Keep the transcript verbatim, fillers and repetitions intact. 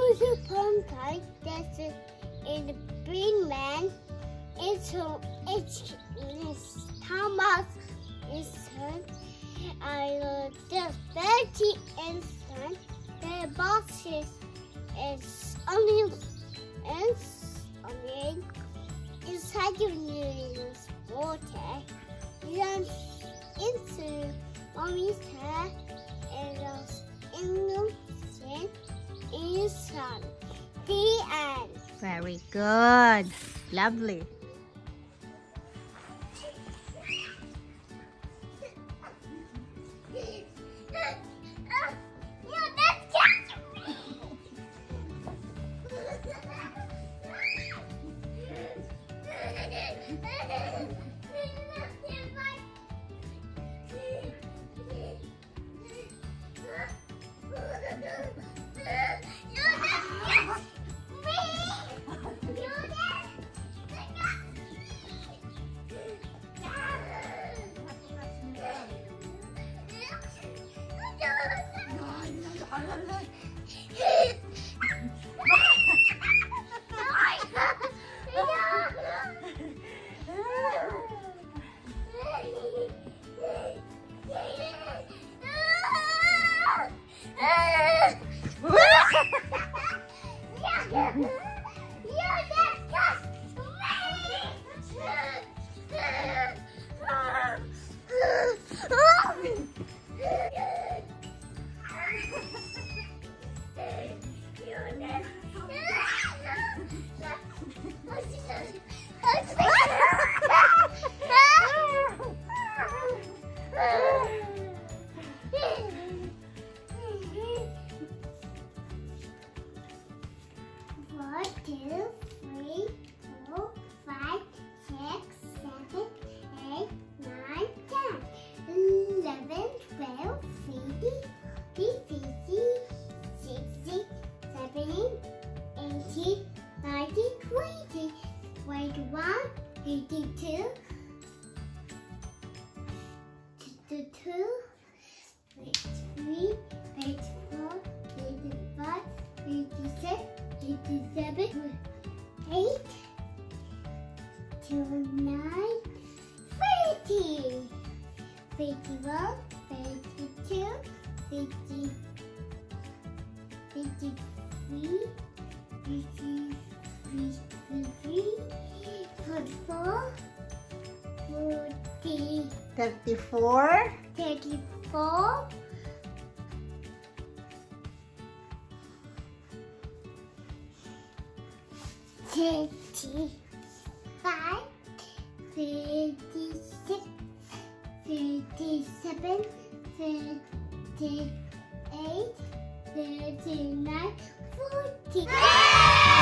was a palm kite that's a, in the green man. It's it's it's Thomas is I uh, the thirty instant the box is is only is only inside your nose water. Then into mommy's hair and was innocent in sun. The end. Very good. Lovely. One, two, three, four, five, six, seven, eight, nine, ten, eleven, twelve, thirteen, fifteen, sixteen, seventeen, eighteen, nineteen, twenty, twenty-one, twenty-two, twenty-two, twenty-three, twenty-four, twenty-five, twenty-six, twenty-seven, eight, twenty-nine, thirty, thirty-one, thirty-two, thirty, thirty-three, thirty-three, forty-four, forty, thirty-four. thirty-four, thirty-five, thirty-six, thirty-seven, thirty-eight, thirty-nine, forty.